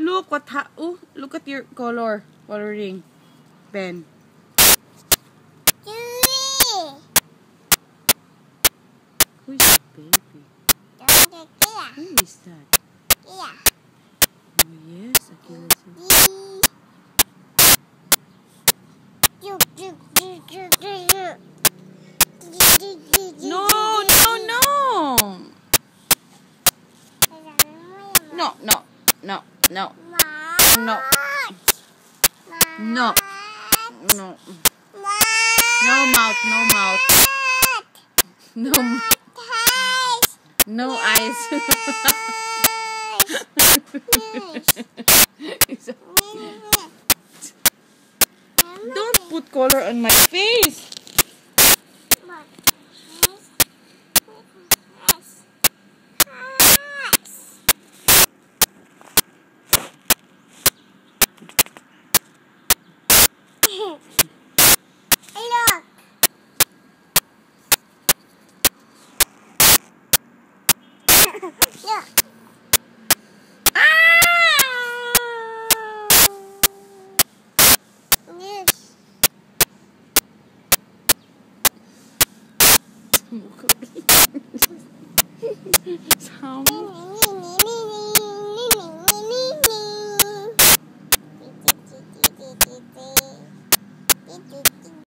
Look what oh, look at your coloring pen. Who is that baby? Who is that? Oh yes, Achilles. No. No eyes. Don't put color on my face. Look.